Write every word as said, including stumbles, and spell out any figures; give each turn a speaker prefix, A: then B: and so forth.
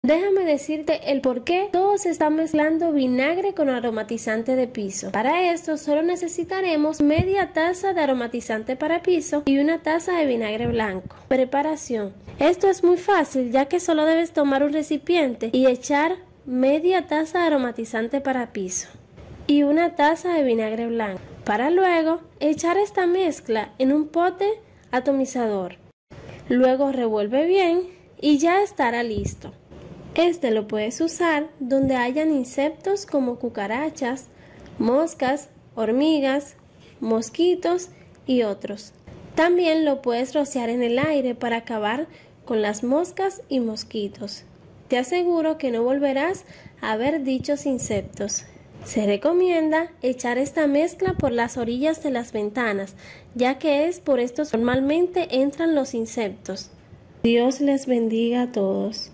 A: Déjame decirte el por qué todo se está mezclando vinagre con aromatizante de piso. Para esto solo necesitaremos media taza de aromatizante para piso y una taza de vinagre blanco. Preparación. Esto es muy fácil, ya que solo debes tomar un recipiente y echar media taza de aromatizante para piso y una taza de vinagre blanco, para luego echar esta mezcla en un pote atomizador. Luego revuelve bien y ya estará listo. Este lo puedes usar donde hayan insectos como cucarachas, moscas, hormigas, mosquitos y otros. También lo puedes rociar en el aire para acabar con las moscas y mosquitos. Te aseguro que no volverás a ver dichos insectos. Se recomienda echar esta mezcla por las orillas de las ventanas, ya que es por estos normalmente entran los insectos. Dios les bendiga a todos.